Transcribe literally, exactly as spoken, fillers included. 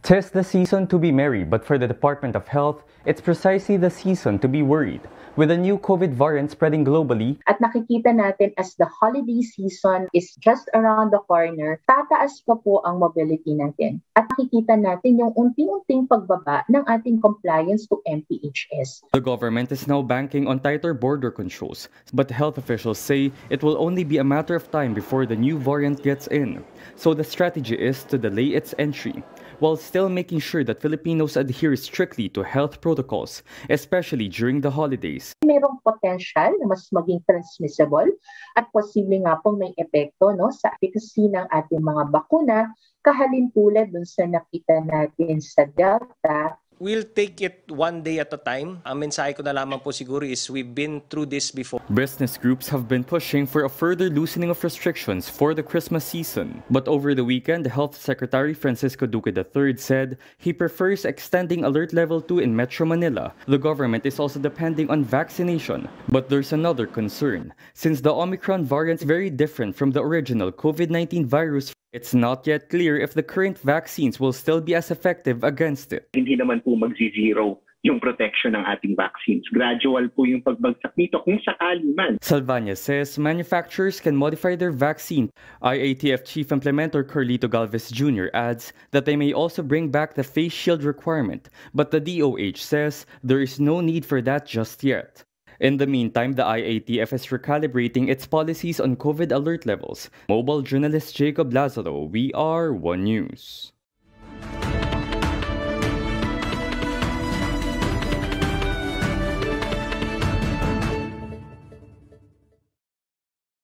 'Tis the season to be merry, but for the Department of Health, it's precisely the season to be worried. With a new COVID variant spreading globally, at nakikita natin as the holiday season is just around the corner, tataas pa po ang mobility natin. At nakikita natin yung unti-unting pagbaba ng ating compliance to M P H S. The government is now banking on tighter border controls, but health officials say it will only be a matter of time before the new variant gets in. So the strategy is to delay its entry, while still making sure that Filipinos adhere strictly to health protocols, especially during the holidays. Mayroong potential na mas maging transmissible at posible nga pong may epekto no, sa efficacy ng ating mga bakuna kahalin tulad dun sa nakita natin sa Delta. We'll take it one day at a time. Ang mensahe ko na lamang po siguro is we've been through this before. Business groups have been pushing for a further loosening of restrictions for the Christmas season. But over the weekend, the Health Secretary Francisco Duque the third said he prefers extending Alert Level two in Metro Manila. The government is also depending on vaccination. But there's another concern. Since the Omicron variant is very different from the original COVID nineteen virus, it's not yet clear if the current vaccines will still be as effective against it. Hindi naman po magzi-zero yung protection ng ating vaccines. Gradual po yung pagbagsak nito kung sakali man. Salvania says manufacturers can modify their vaccine. I A T F Chief Implementer Carlito Galvez Junior adds that they may also bring back the face shield requirement, but the D O H says there is no need for that just yet. In the meantime, the I A T F is recalibrating its policies on COVID alert levels. Mobile journalist Jacob Lazaro, We Are One News.